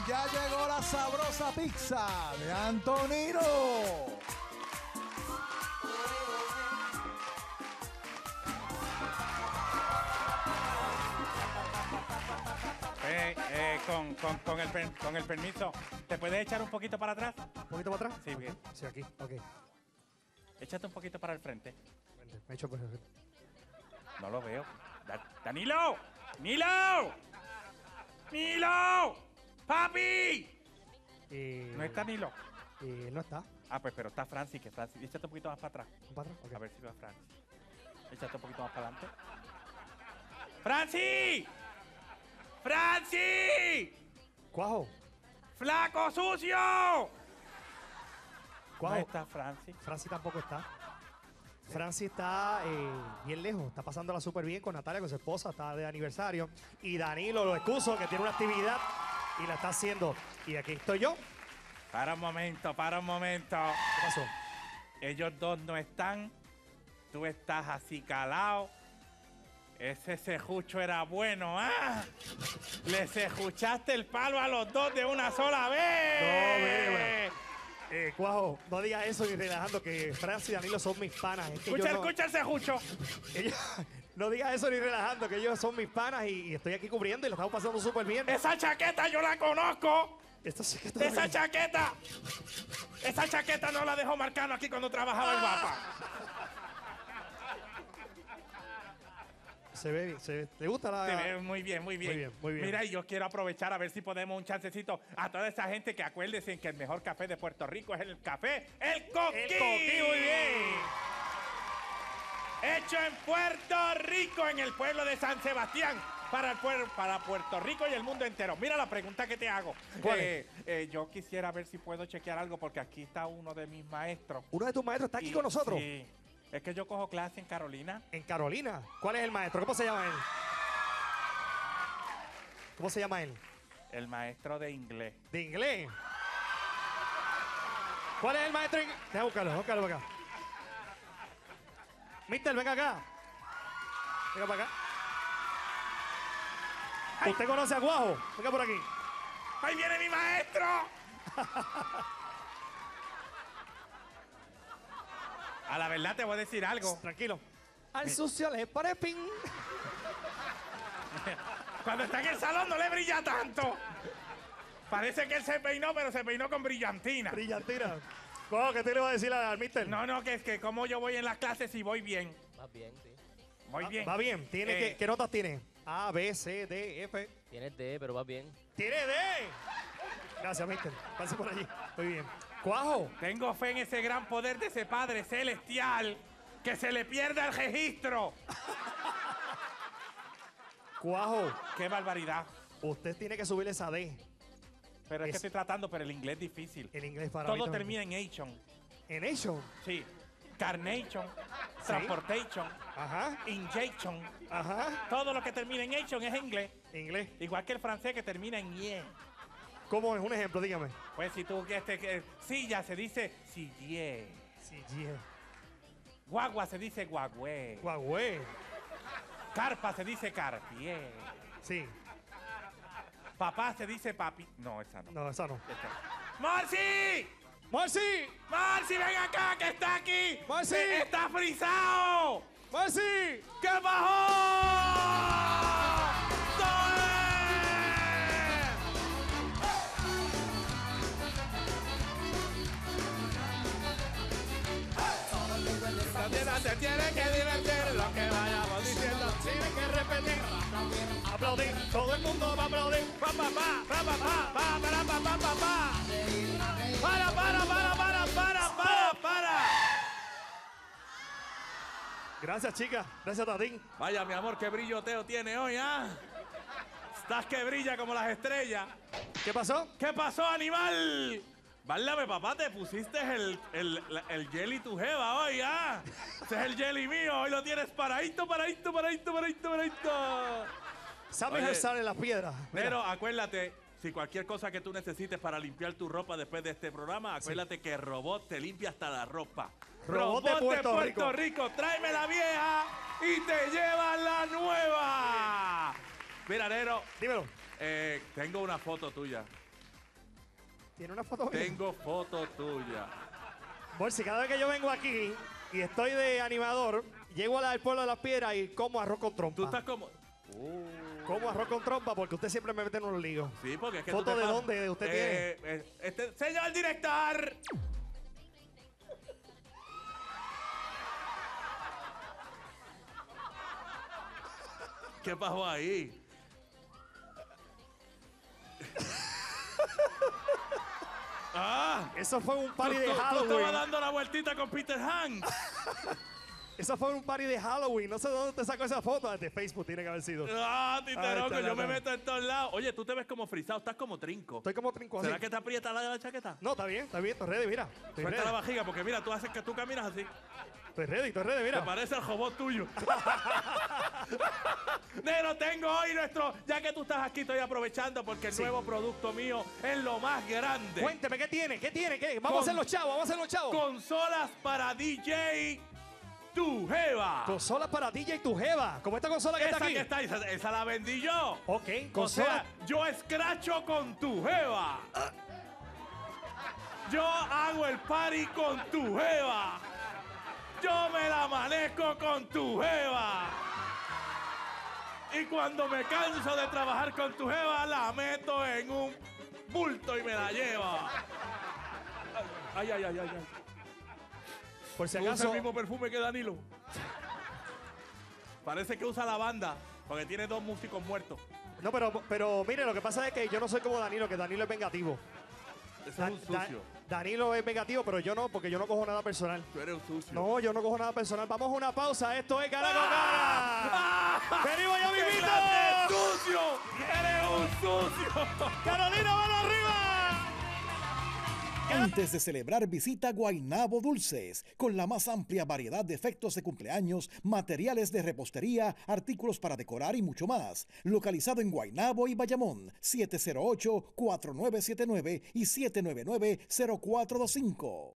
Ya llegó la sabrosa pizza de Antonino. Con el permiso, ¿te puedes echar un poquito para atrás? ¿Un poquito para atrás? Sí, bien. Sí, aquí, ok. Échate un poquito para el frente. Me echo por... No lo veo. ¡Danilo! ¡Nilo! ¡Nilo! ¡Papi! ¿No está Nilo? No está. Ah, pues pero está Francis, que Francis. Échate un poquito más para atrás. ¿Para atrás? Ok. A ver si veo a Francis. Échate un poquito más para adelante. ¡Francis! ¡Francis! ¡Cuajo! ¡Flaco sucio! ¡Cuajo! ¿No está Francis? Francis tampoco está. Francis está bien lejos, está pasándola súper bien con Natalia, con su esposa, está de aniversario. Y Danilo, lo excuso, que tiene una actividad y la está haciendo. Y aquí estoy yo. Para un momento, para un momento. ¿Qué pasó? Ellos dos no están. Tú estás así calado. Ese sejucho era bueno, ¿ah? Les escuchaste el palo a los dos de una sola vez. No, mire, Cuajo, no digas eso ni relajando, que Francis y Danilo son mis panas. Es que Escucha el sejucho. no digas eso ni relajando, que ellos son mis panas y estoy aquí cubriendo y lo estamos pasando súper bien. Esa chaqueta yo la conozco. Esa chaqueta. Esa chaqueta no la dejó Marcano aquí cuando trabajaba en Guapa. Se ve bien, ¿te gusta la...? Se ve muy bien, muy bien. Muy bien, muy bien. Mira, y yo quiero aprovechar a ver si podemos un chancecito a toda esa gente que acuérdense que el mejor café de Puerto Rico es el café El Coquí. El Coquí, muy bien. Hecho en Puerto Rico, en el pueblo de San Sebastián, para Puerto Rico y el mundo entero. Mira la pregunta que te hago. Yo quisiera ver si puedo chequear algo porque aquí está uno de mis maestros. ¿Uno de tus maestros está aquí con nosotros? Sí. Es que yo cojo clase en Carolina. ¿En Carolina? ¿Cuál es el maestro? ¿Cómo se llama él? ¿Cómo se llama él? El maestro de inglés. ¿De inglés? ¿Cuál es el maestro de inglés? Deja buscarlo para acá. Mister, venga acá. Venga para acá. ¡Ay! ¿Usted conoce a Guajo? Venga por aquí. ¡Ahí viene mi maestro! A la verdad te voy a decir algo. Tranquilo. Al sucio le pone pin. Cuando está en el salón no le brilla tanto. Parece que él se peinó, pero se peinó con brillantina. Brillantina. Guajo, ¿qué te le va a decir al mister? No, que es que como yo voy en las clases y voy bien. Va bien, sí. Voy bien. Va bien. ¿Qué notas tiene? A, B, C, D, F. Tienes D, pero va bien. ¡Tiene D! Gracias, mister. Pase por allí. Muy bien. ¡Cuajo! Tengo fe en ese gran poder de ese Padre Celestial. Que se le pierda el registro. ¡Cuajo! ¡Qué barbaridad! Usted tiene que subirle esa D. Pero es que estoy tratando, pero el inglés es difícil. El inglés para Todo mí termina en ation. ¿En Nation? Sí. Carnation, transportation, Ajá. injection. Ajá. Todo lo que termina en ation es inglés. Inglés. Igual que el francés que termina en ie. ¿Cómo es? Un ejemplo, dígame. Pues si tú silla se dice sillé. Sí, yeah. Guagua se dice guagüe. Guagüe. Carpa se dice carpié. Sí. Papá se dice papi. No, esa no. No, esa no. ¡Marci! ¡Marci! ¡Marci, ven acá, que está aquí! ¡Marci! ¡Está frisado! ¡Marci! ¿Qué bajó? Se tiene que divertir lo que vayamos diciendo. Tiene que repetir. Aplaudir. Todo el mundo va a aplaudir. Pa, pa, pa, pa, pa, pa, pa, pa, pa, pa, pa, pa. Para. Gracias, chicas. Gracias, Tatín. Vaya, mi amor, qué brilloteo tiene hoy, ¿ah? Estás que brilla como las estrellas. ¿Qué pasó? ¿Qué pasó, animal? Válame, papá, te pusiste el jelly tu jeva hoy, ¿ah? Ese es el jelly mío. Hoy lo tienes paradito. ¿Sabes Oye, alzar en las piedras? Mira. Pero acuérdate, si cualquier cosa que tú necesites para limpiar tu ropa después de este programa, acuérdate que Robot te limpia hasta la ropa. Robot de Puerto Rico, tráeme la vieja y te llevan la nueva. Mira, Nero, Dímelo. tengo una foto tuya. ¿Tiene una foto mía? Tengo foto tuya. Bolsi, cada vez que yo vengo aquí y estoy de animador, llego al pueblo de las piedras y como arroz con trompa. Tú estás como... Como arroz con trompa porque usted siempre me mete en unos líos. Sí, porque es que ¿Foto tú te de pasas- dónde usted tiene? Señor director. ¿Qué pasó ahí? Eso fue un Tú, party de tú estabas Halloween. dando la vueltita con Peter Hanks. Eso fue un party de Halloween. No sé de dónde te sacó esa foto. De Facebook tiene que haber sido. Titeroco, Ay, yo me chaval. meto en todos lados. Oye, tú te ves como frisado, estás como trinco. Estoy como trinco así. ¿Será que te aprieta la de la chaqueta? No, está bien, estoy ready, mira. Estoy Suelta la ready, vajiga, porque mira, tú haces que tú caminas así. estoy ready, Me mira. parece el robot tuyo. Negro, tengo hoy nuestro... Ya que tú estás aquí, estoy aprovechando porque el nuevo producto mío es lo más grande. Cuénteme, ¿qué tiene? ¿Qué? Vamos a hacer los chavos, Consolas para DJ Tu Jeva. Consola para DJ y tu jeva. Como esta consola que Esa está aquí. que está ahí, esa la vendí yo. Ok, O consola. sea, yo escracho con tu jeva. Yo hago el party con tu jeva. Yo me la manejo con tu jeva. Y cuando me canso de trabajar con tu jeva, la meto en un bulto y me la lleva. Ay, ay, ay, ay, ay. Por si Usa acaso. el mismo perfume que Danilo. Parece que usa lavanda, porque tiene 2 músicos muertos. No, pero mire, lo que pasa es que yo no soy como Danilo, que Danilo es vengativo. Ese es un sucio. Danilo es vengativo, pero yo no, porque yo no cojo nada personal. Tú eres un sucio. No, yo no cojo nada personal. Vamos a una pausa. Esto es Cara con ¡Ah! Cara. ¡Venimos ya, ¡Qué mimito! grande sucio! ¡Eres un sucio! ¡Carolina, mano arriba! Antes de celebrar, visita Guaynabo Dulces, con la más amplia variedad de efectos de cumpleaños, materiales de repostería, artículos para decorar y mucho más. Localizado en Guaynabo y Bayamón, 708-4979 y 799-0425.